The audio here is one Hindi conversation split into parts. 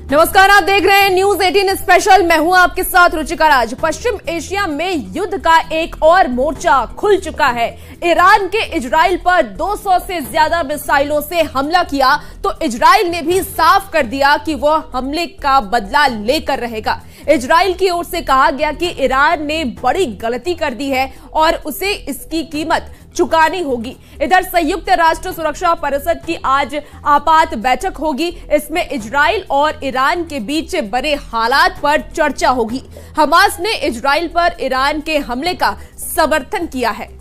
नमस्कार, आप देख रहे हैं न्यूज 18 स्पेशल। मैं हूं आपके साथ रुचिका राज। पश्चिम एशिया में युद्ध का एक और मोर्चा खुल चुका है। ईरान के इजराइल पर 200 से ज्यादा मिसाइलों से हमला किया तो इजराइल ने भी साफ कर दिया कि वह हमले का बदला लेकर रहेगा। इजराइल की ओर से कहा गया कि ईरान ने बड़ी गलती कर दी है और उसे इसकी कीमत चुकानी होगी। इधर संयुक्त राष्ट्र सुरक्षा परिषद की आज आपात बैठक होगी। इसमें इजराइल और ईरान के बीच बने हालात पर चर्चा होगी। हमास ने इजराइल पर ईरान के हमले का समर्थन किया है।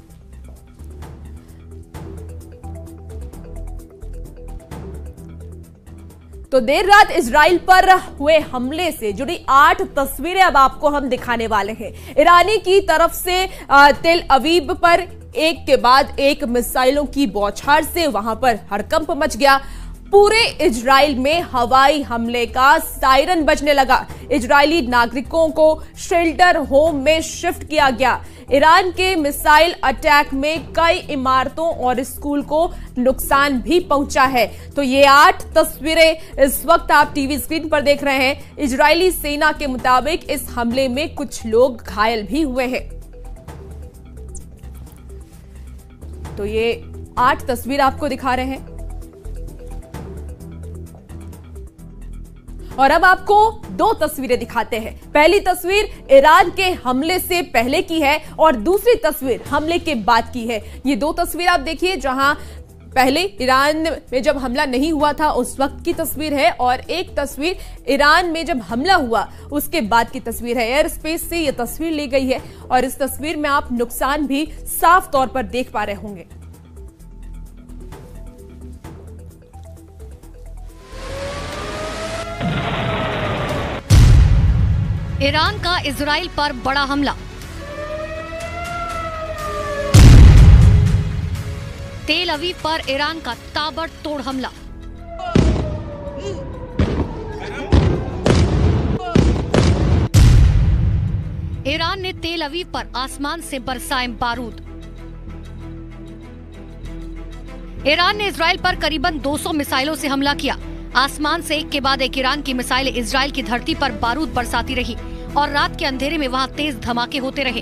तो देर रात इजराइल पर हुए हमले से जुड़ी 8 तस्वीरें अब आपको हम दिखाने वाले हैं। ईरानी की तरफ से तेल अवीव पर एक के बाद एक मिसाइलों की बौछार से वहां पर हड़कंप मच गया। पूरे इजराइल में हवाई हमले का सायरन बजने लगा। इजरायली नागरिकों को शेल्टर होम में शिफ्ट किया गया। ईरान के मिसाइल अटैक में कई इमारतों और स्कूल को नुकसान भी पहुंचा है। तो ये 8 तस्वीरें इस वक्त आप टीवी स्क्रीन पर देख रहे हैं। इजरायली सेना के मुताबिक इस हमले में कुछ लोग घायल भी हुए हैं। तो ये 8 तस्वीर आपको दिखा रहे हैं और अब आपको 2 तस्वीरें दिखाते हैं। पहली तस्वीर ईरान के हमले से पहले की है और दूसरी तस्वीर हमले के बाद की है। ये 2 तस्वीर आप देखिए, जहां पहले ईरान में जब हमला नहीं हुआ था उस वक्त की तस्वीर है और एक तस्वीर ईरान में जब हमला हुआ उसके बाद की तस्वीर है। एयर स्पेस से यह तस्वीर ली गई है और इस तस्वीर में आप नुकसान भी साफ तौर पर देख पा रहे होंगे। ईरान का इजराइल पर बड़ा हमला। तेल अवीव पर ईरान का ताबड़तोड़ हमला। ईरान ने तेल अवीव पर आसमान से बरसाए बारूद। ईरान ने इजराइल पर करीबन 200 मिसाइलों से हमला किया। आसमान से एक के बाद एक ईरान की मिसाइलें इजराइल की धरती पर बारूद बरसाती रही और रात के अंधेरे में वहां तेज धमाके होते रहे।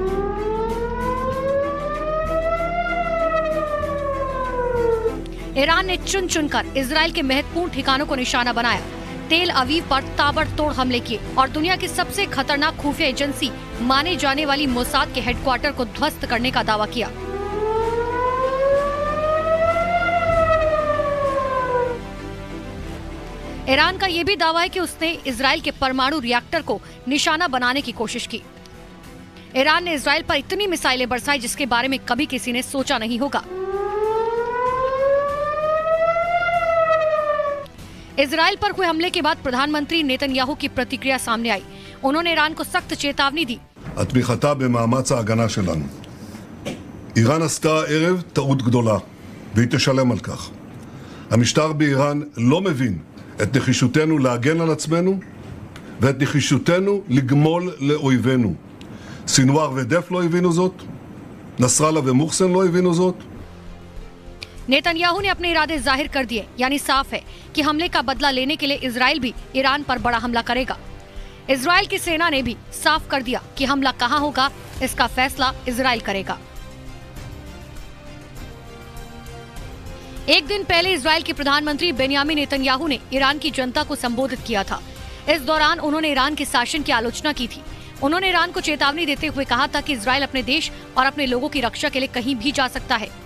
ईरान ने चुन चुनकर इजराइल के महत्वपूर्ण ठिकानों को निशाना बनाया। तेल अवीव पर ताबड़तोड़ हमले किए और दुनिया की सबसे खतरनाक खुफिया एजेंसी माने जाने वाली मोसाद के हेडक्वार्टर को ध्वस्त करने का दावा किया। ईरान का यह भी दावा है कि उसने इजराइल के परमाणु रिएक्टर को निशाना बनाने की कोशिश की। ईरान ने इजराइल पर इतनी मिसाइलें बरसाई जिसके बारे में कभी किसी ने सोचा नहीं होगा। इजराइल पर हुए हमले के बाद प्रधानमंत्री नेतन्याहू की प्रतिक्रिया सामने आई। उन्होंने ईरान को सख्त चेतावनी दी। התמיכתה במאמץ ההגנה שלנו. איראן עשתה הערב טעות גדולה והיא תשלם על כך. המשטר באיראן לא מבין את נחישותנו להגן על עצמנו ואת נחישותנו לגמול לאויבינו. סינואר ודף לא הבינו זאת, נסראללה ומוחסן לא הבינו זאת. नेतन्याहू ने अपने इरादे जाहिर कर दिए, यानी साफ है कि हमले का बदला लेने के लिए इजराइल भी ईरान पर बड़ा हमला करेगा। इजराइल की सेना ने भी साफ कर दिया कि हमला कहां होगा, इसका फैसला इजराइल करेगा। एक दिन पहले इजराइल के प्रधानमंत्री बेन्यामिन नेतन्याहू ने ईरान की जनता को संबोधित किया था। इस दौरान उन्होंने ईरान के शासन की आलोचना की थी। उन्होंने ईरान को चेतावनी देते हुए कहा था कि इजराइल अपने देश और अपने लोगों की रक्षा के लिए कहीं भी जा सकता है।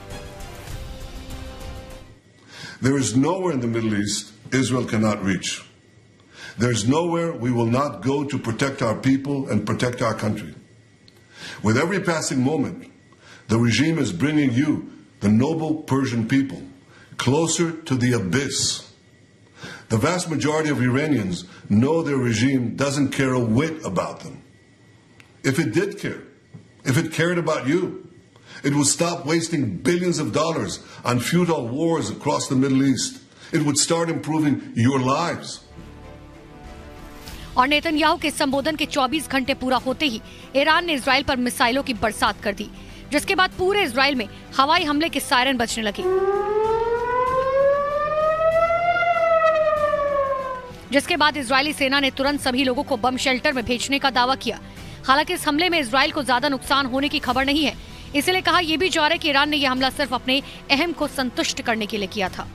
There is nowhere in the Middle East Israel cannot reach. There is nowhere we will not go to protect our people and protect our country. With every passing moment, the regime is bringing you, the noble Persian people, closer to the abyss. The vast majority of Iranians know their regime doesn't care a whit about them. If it did care, if it cared about you, it would stop wasting billions of dollars on futile wars across the Middle East. It would start improving your lives. और नेतन्याहू के संबोधन के 24 घंटे पूरा होते ही ईरान ने इजराइल पर मिसाइलों की बरसात कर दी, जिसके बाद पूरे इजराइल में हवाई हमले के सायरन बजने लगे। जिसके बाद इजरायली सेना ने तुरंत सभी लोगों को बम शेल्टर में भेजने का दावा किया। हालांकि इस हमले में इजरायल को ज्यादा नुकसान होने की खबर नहीं है, इसलिए कहा यह भी जा रहा है कि ईरान ने यह हमला सिर्फ अपने अहम को संतुष्ट करने के लिए किया था।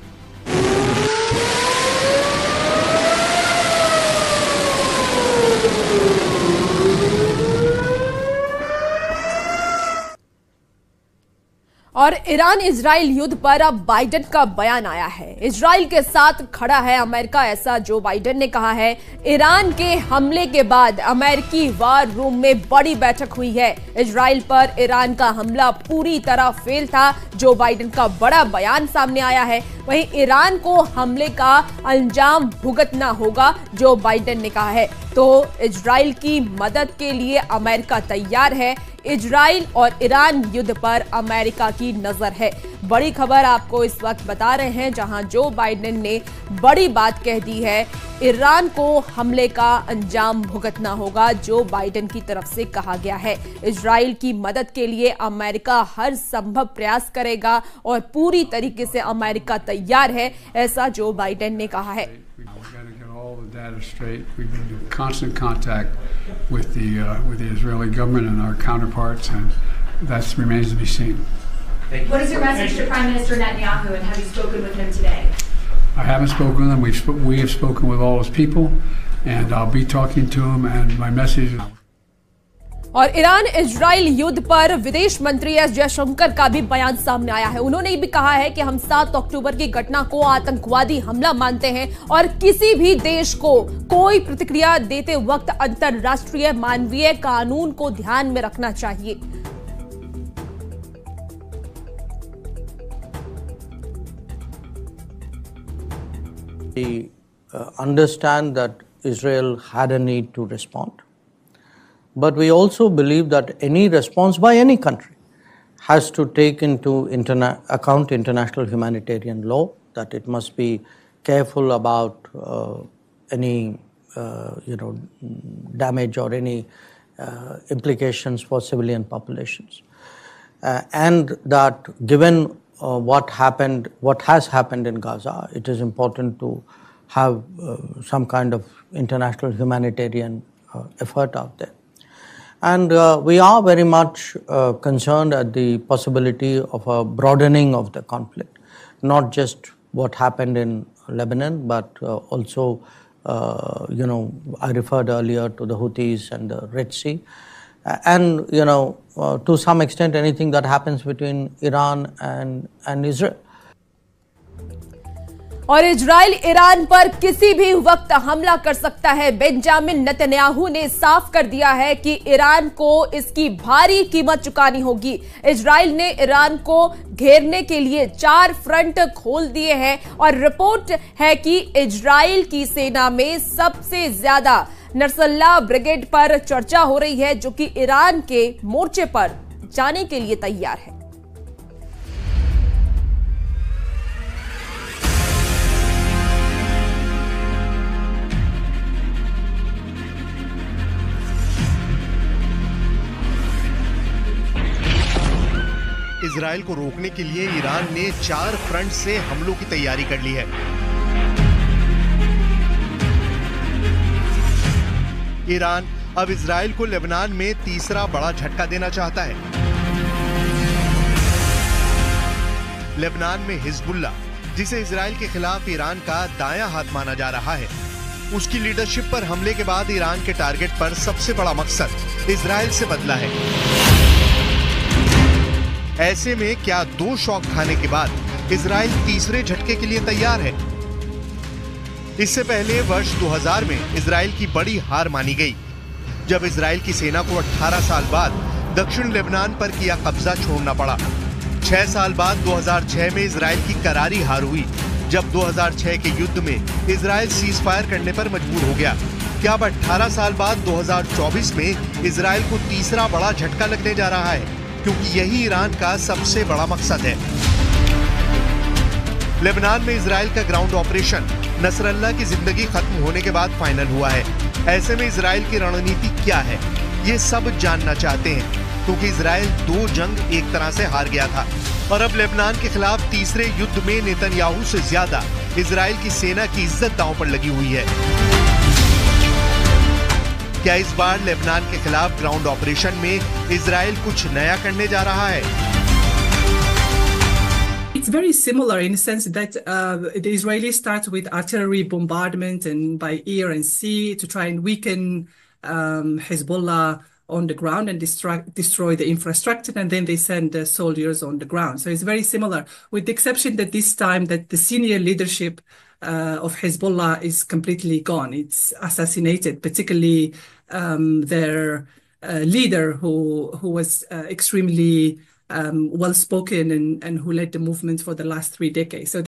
और ईरान इजराइल युद्ध पर अब बाइडेन का बयान आया है। इजराइल के साथ खड़ा है अमेरिका, ऐसा जो बाइडेन ने कहा है। ईरान के हमले के बाद अमेरिकी वार रूम में बड़ी बैठक हुई है। इजराइल पर ईरान का हमला पूरी तरह फेल था, जो बाइडेन का बड़ा बयान सामने आया है। वहीं ईरान को हमले का अंजाम भुगतना होगा, जो बाइडेन ने कहा है। तो इजराइल की मदद के लिए अमेरिका तैयार है। इजराइल और ईरान युद्ध पर अमेरिका की नजर है। बड़ी खबर आपको इस वक्त बता रहे हैं, जहां जो बाइडेन ने बड़ी बात कह दी है। ईरान को हमले का अंजाम भुगतना होगा, जो बाइडेन की तरफ से कहा गया है। इजराइल की मदद के लिए अमेरिका हर संभव प्रयास करेगा और पूरी तरीके से अमेरिका तैयार है, ऐसा जो बाइडेन ने कहा है। All the data straight. We've been in constant contact with the Israeli government and our counterparts, and that remains to be seen. What is your message to Prime Minister Netanyahu, and have you spoken with him today? I haven't spoken with him. We have spoken with all his people, and I'll be talking to him. And my message is. और ईरान इजराइल युद्ध पर विदेश मंत्री एस जयशंकर का भी बयान सामने आया है। उन्होंने भी कहा है कि हम 7 अक्टूबर की घटना को आतंकवादी हमला मानते हैं और किसी भी देश को कोई प्रतिक्रिया देते वक्त अंतर्राष्ट्रीय मानवीय कानून को ध्यान में रखना चाहिए। We understand that Israel had a need to respond. But we also believe that any response by any country has to take into account international humanitarian law, that it must be careful about any damage or any implications for civilian populations. And that given what has happened in Gaza, it is important to have some kind of international humanitarian effort out there. And we are very much concerned at the possibility of a broadening of the conflict, not just what happened in Lebanon, but also, I referred earlier to the Houthis and the Red Sea. And, to some extent, anything that happens between Iran and Israel. और इजराइल ईरान पर किसी भी वक्त हमला कर सकता है। बेंजामिन नेतन्याहू ने साफ कर दिया है कि ईरान को इसकी भारी कीमत चुकानी होगी। इजराइल ने ईरान को घेरने के लिए 4 फ्रंट खोल दिए हैं और रिपोर्ट है कि इजराइल की सेना में सबसे ज्यादा नसरल्लाह ब्रिगेड पर चर्चा हो रही है, जो कि ईरान के मोर्चे पर जाने के लिए तैयार है। इजराइल को रोकने के लिए ईरान ने 4 फ्रंट से हमलों की तैयारी कर ली है। ईरान अब इजराइल को लेबनान में तीसरा बड़ा झटका देना चाहता है। लेबनान में हिजबुल्ला, जिसे इजराइल के खिलाफ ईरान का दायां हाथ माना जा रहा है, उसकी लीडरशिप पर हमले के बाद ईरान के टारगेट पर सबसे बड़ा मकसद इजराइल से बदला है। ऐसे में क्या 2 शॉक खाने के बाद इजराइल तीसरे झटके के लिए तैयार है? इससे पहले वर्ष 2000 में इजराइल की बड़ी हार मानी गई, जब इजराइल की सेना को 18 साल बाद दक्षिण लेबनान पर किया कब्जा छोड़ना पड़ा। 6 साल बाद 2006 में इजराइल की करारी हार हुई, जब 2006 के युद्ध में इजराइल सीज फायर करने पर मजबूर हो गया। क्या अब 18 साल बाद 2024 में इजराइल को तीसरा बड़ा झटका लगने जा रहा है, क्योंकि यही ईरान का सबसे बड़ा मकसद है। लेबनान में इजराइल का ग्राउंड ऑपरेशन नसरल्ला की जिंदगी खत्म होने के बाद फाइनल हुआ है। ऐसे में इजराइल की रणनीति क्या है, ये सब जानना चाहते हैं, क्योंकि इजराइल 2 जंग एक तरह से हार गया था। और अब लेबनान के खिलाफ तीसरे युद्ध में नेतन्याहू से ज्यादा इजराइल की सेना की इज्जत दांव पर लगी हुई है। क्या इस बार लेबनान के खिलाफ ग्राउंड ऑपरेशन में इजराइल कुछ नया करने जा रहा है? It's very similar in the sense that the Israelis start with artillery bombardment and by air and sea to try and weaken Hezbollah on the ground and destroy the infrastructure, and then they send the soldiers on the ground. So it's very similar, with the exception that this time that the senior leadership of Hezbollah is completely gone. It's assassinated, particularly their leader who was extremely well-spoken and who led the movement for the last 3 decades. So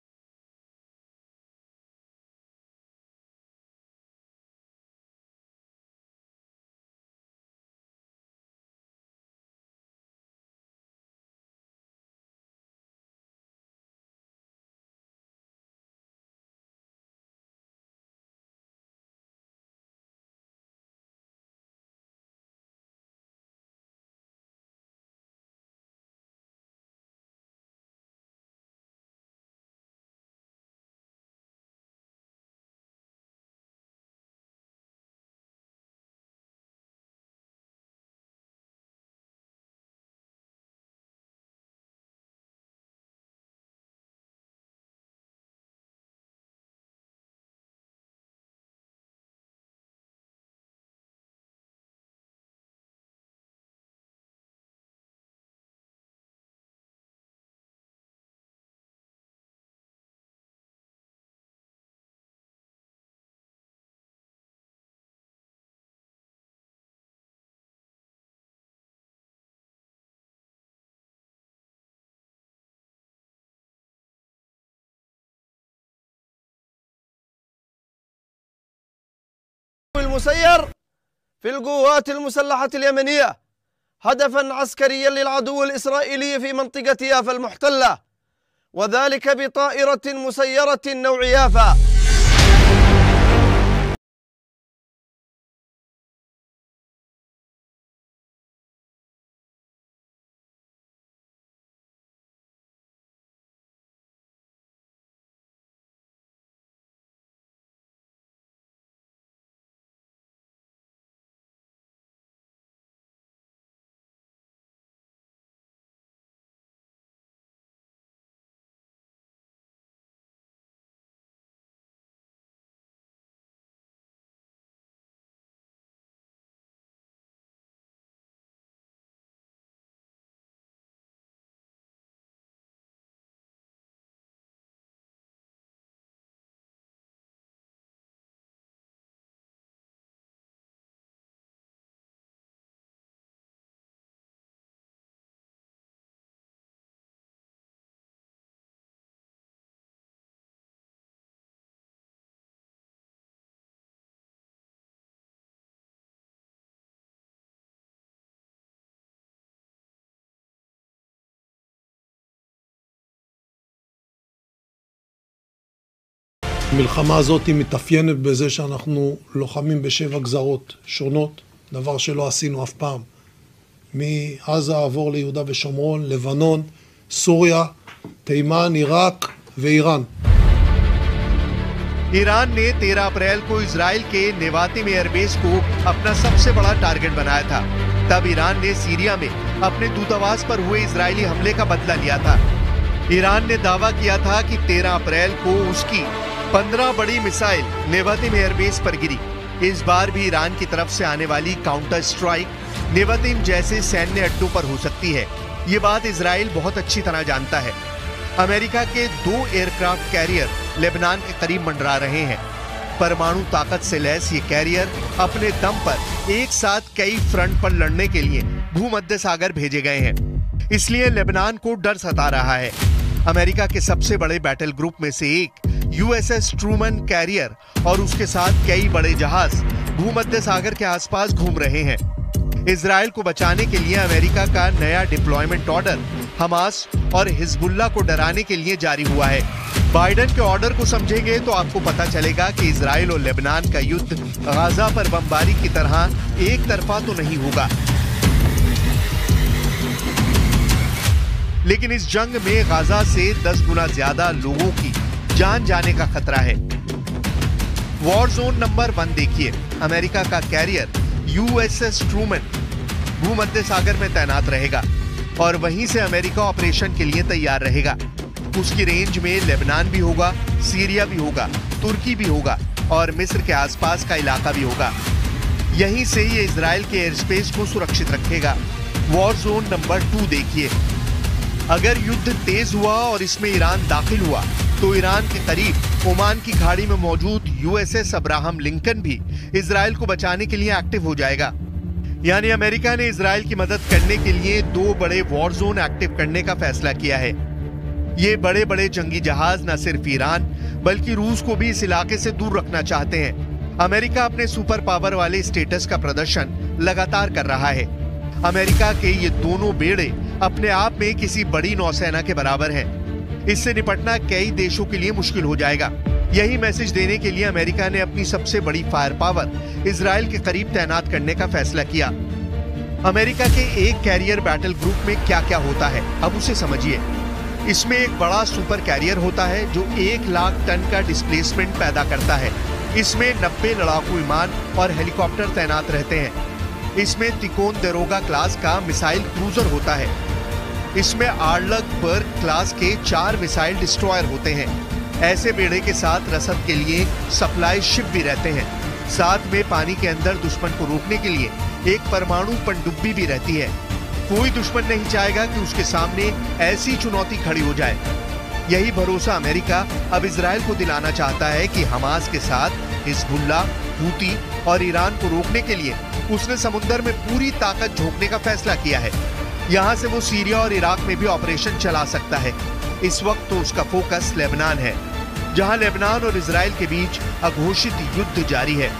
المسير في القوات المسلحة اليمنية هدفا عسكريا للعدو الإسرائيلي في منطقة يافا المحتلة، وذلك بطائرة مسيرة نوع يافا. המלחמה הזאת מתאפיינת בזה שאנחנו לוחמים בשבע גזרות שונות, דבר שלא עשינו אף פעם. מעזה עבור ליהודה ושומרון, לבנון, סוריה, תימן, עיראק ואיראן. Iran ने 13 अप्रैल को इजराइल के नेवाती में एयरबेस को अपना सबसे बड़ा टारगेट बनाया था। तब ईरान ने सीरिया में अपने दूतावास पर हुए इजरायली हमले का बदला लिया था। ईरान ने दावा किया था कि 13 अप्रैल को उसकी 15 बड़ी मिसाइल नेवातिम एयरबेस पर गिरी। इस बार भी ईरान की तरफ से आने वाली काउंटर स्ट्राइक नेवातिम जैसे सैन्य अड्डों पर हो सकती है। ये बात इजराइल बहुत अच्छी तरह जानता है। अमेरिका के 2 एयरक्राफ्ट कैरियर लेबनान के करीब मंडरा रहे हैं। परमाणु ताकत से लैस ये कैरियर अपने दम पर एक साथ कई फ्रंट पर लड़ने के लिए भूमध्य सागर भेजे गए हैं। इसलिए लेबनान को डर सता रहा है। अमेरिका के सबसे बड़े बैटल ग्रुप में से एक यूएसएस ट्रूमन कैरियर और उसके साथ कई बड़े जहाज भूमध्य सागर के आसपास घूम रहे हैं। इजराइल को बचाने के लिए अमेरिका का नया डिप्लॉयमेंट ऑर्डर हमास और हिजबुल्लाह को डराने के लिए जारी हुआ है। बाइडेन के ऑर्डर को समझेंगे तो आपको पता चलेगा कि इजराइल और लेबनान का युद्ध गाजा पर बमबारी की तरह एक तरफा तो नहीं होगा। लेकिन इस जंग में गाजा से 10 गुना ज्यादा लोगों की जान जाने का खतरा है। वॉर जोन नंबर 1 देखिए। अमेरिका का कैरियर USS ट्रूमन भूमध्य सागर में तैनात रहेगा और वहीं से अमेरिका ऑपरेशन के लिए तैयार रहेगा। उसकी रेंज में लेबनान भी होगा, सीरिया भी होगा, तुर्की भी होगा और मिस्र के आसपास का इलाका भी होगा। यहीं से ये इजराइल के एयर स्पेस को सुरक्षित रखेगा। वॉर जोन नंबर 2 देखिए। अगर युद्ध तेज हुआ और इसमें ईरान दाखिल हुआ तो ईरान के करीब ओमान की खाड़ी में मौजूद USS अब्राहम लिंकन भी इजराइल को बचाने के लिए एक्टिव हो जाएगा। यानी अमेरिका ने इजराइल की मदद करने के लिए 2 बड़े वॉर जोन एक्टिव करने का फैसला किया है। ये बड़े बड़े जंगी जहाज न सिर्फ ईरान बल्कि रूस को भी इस इलाके से दूर रखना चाहते हैं। अमेरिका अपने सुपर पावर वाले स्टेटस का प्रदर्शन लगातार कर रहा है। अमेरिका के ये दोनों बेड़े अपने आप में किसी बड़ी नौसेना के बराबर हैं। इससे निपटना कई देशों के लिए मुश्किल हो जाएगा। यही मैसेज देने के लिए अमेरिका ने अपनी सबसे बड़ी फायर पावर इजराइल के करीब तैनात करने का फैसला किया। अमेरिका के एक कैरियर बैटल ग्रुप में क्या क्या होता है, अब उसे समझिए। इसमें एक बड़ा सुपर कैरियर होता है जो 1 लाख टन का डिस्प्लेसमेंट पैदा करता है। इसमें 90 लड़ाकू विमान और हेलीकॉप्टर तैनात रहते हैं। इसमें तिकोंदेरोगा क्लास का मिसाइल क्रूजर होता है। इसमें आर्लसबर्ग क्लास के 4 मिसाइल डिस्ट्रॉयर होते हैं। ऐसे बेड़े के साथ रसद के लिए सप्लाई शिप भी रहते हैं। साथ में पानी के अंदर दुश्मन को रोकने के लिए एक परमाणु पनडुब्बी भी रहती है। कोई दुश्मन नहीं चाहेगा कि उसके सामने ऐसी चुनौती खड़ी हो जाए। यही भरोसा अमेरिका अब इजराइल को दिलाना चाहता है कि हमास के साथ हिजबुल्ला, हूती और ईरान को रोकने के लिए उसने समुद्र में पूरी ताकत झोंकने का फैसला किया है। यहाँ से वो सीरिया और इराक में भी ऑपरेशन चला सकता है। इस वक्त तो उसका फोकस लेबनान है, जहाँ लेबनान और इजराइल के बीच अघोषित युद्ध जारी है।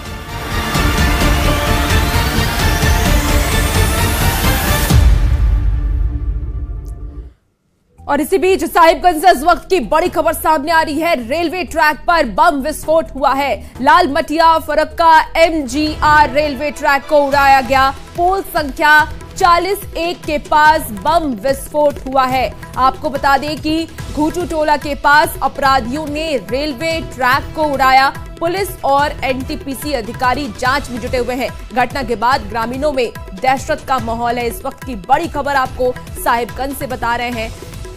और इसी बीच साहिबगंज से इस वक्त की बड़ी खबर सामने आ रही है। रेलवे ट्रैक पर बम विस्फोट हुआ है। लाल मटिया फरक्का MGR रेलवे ट्रैक को उड़ाया गया। पोल संख्या 40A के पास बम विस्फोट हुआ है। आपको बता दें कि घूटू टोला के पास अपराधियों ने रेलवे ट्रैक को उड़ाया। पुलिस और NTPC अधिकारी जांच में जुटे हुए हैं। घटना के बाद ग्रामीणों में दहशत का माहौल है। इस वक्त की बड़ी खबर आपको साहिबगंज से बता रहे हैं,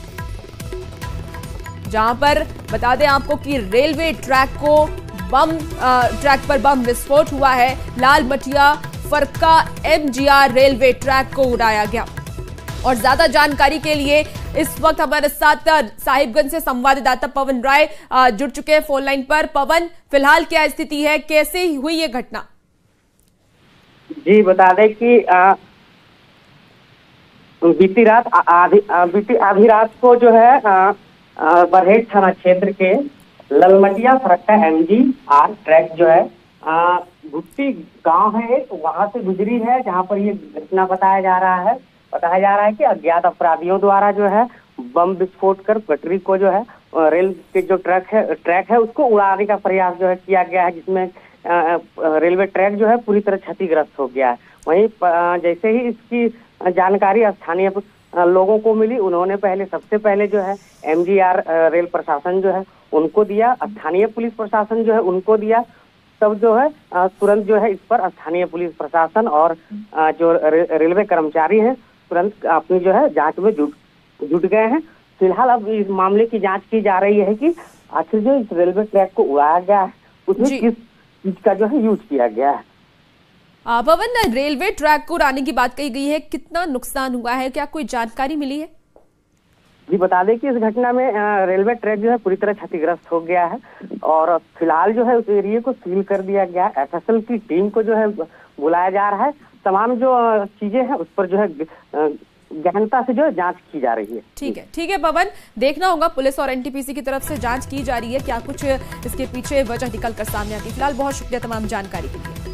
जहां पर बता दें आपको कि रेलवे ट्रैक पर बम विस्फोट हुआ है। लाल मटिया फरक्का MGR रेलवे ट्रैक को उड़ाया गया। और ज्यादा जानकारी के लिए इस वक्त हमारे साथ साहिबगंज से संवाददाता पवन राय जुड़ चुके हैं फोन लाइन पर। पवन, फिलहाल क्या स्थिति है, कैसे हुई ये घटना? जी बता दें कि बीती आधी रात को जो है बरहेट थाना क्षेत्र के ललमटिया फरक्का MGR ट्रैक जो है भुट्टी गांव है, तो वहां से गुजरी है, जहां पर ये घटना बताया जा रहा है कि अज्ञात अपराधियों द्वारा जो है बम विस्फोट कर पटरी को जो है रेल के जो ट्रैक है उसको उड़ाने का प्रयास जो है किया गया है, जिसमें रेलवे ट्रैक जो है पूरी तरह क्षतिग्रस्त हो गया है। वहीं जैसे ही इसकी जानकारी स्थानीय लोगों को मिली, उन्होंने सबसे पहले जो है MGR रेल प्रशासन जो है उनको दिया, स्थानीय पुलिस प्रशासन जो है उनको दिया। तब जो है तुरंत जो है इस पर स्थानीय पुलिस प्रशासन और जो रेलवे कर्मचारी हैं तुरंत अपनी जो है जांच में जुट गए हैं। फिलहाल अब इस मामले की जांच की जा रही है कि आखिर जो इस रेलवे ट्रैक को उड़ाया गया है उसमें किस चीज का जो है यूज किया गया है। पवन, रेलवे ट्रैक को उड़ाने की बात कही गई है, कितना नुकसान हुआ है, क्या कोई जानकारी मिली है? जी बता दें कि इस घटना में रेलवे ट्रैक जो है पूरी तरह क्षतिग्रस्त हो गया है और फिलहाल जो है उस एरिया को सील कर दिया गया है। FSL की टीम को जो है बुलाया जा रहा है। तमाम जो चीजें हैं उस पर जो है गहनता से जो है जांच की जा रही है। ठीक है पवन, देखना होगा पुलिस और NTPC की तरफ से जांच की जा रही है, क्या कुछ इसके पीछे वजह निकल कर सामने आती है। फिलहाल बहुत शुक्रिया तमाम जानकारी के लिए।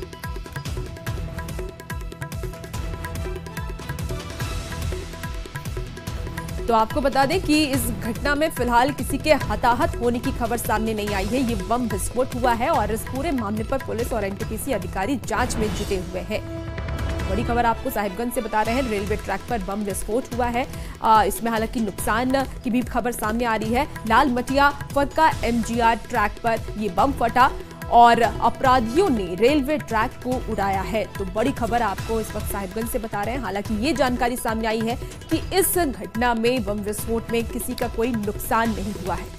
तो आपको बता दें कि इस घटना में फिलहाल किसी के हताहत होने की खबर सामने नहीं आई है। ये बम विस्फोट हुआ है और इस पूरे मामले पर पुलिस और NTPC अधिकारी जांच में जुटे हुए हैं। बड़ी खबर आपको साहिबगंज से बता रहे हैं, रेलवे ट्रैक पर बम विस्फोट हुआ है। इसमें हालांकि नुकसान की भी खबर सामने आ रही है। लाल मटिया फक्का MGR ट्रैक पर ये बम फटा और अपराधियों ने रेलवे ट्रैक को उड़ाया है। तो बड़ी खबर आपको इस वक्त साहिबगंज से बता रहे हैं। हालांकि ये जानकारी सामने आई है कि इस घटना में, बम विस्फोट में किसी का कोई नुकसान नहीं हुआ है।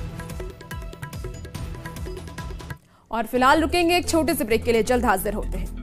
और फिलहाल रुकेंगे एक छोटे से ब्रेक के लिए, जल्द हाजिर होते हैं।